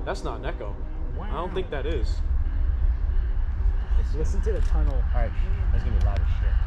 That's not an echo. Wow. I don't think that is. Listen to the tunnel. Alright, that's gonna be loud as shit.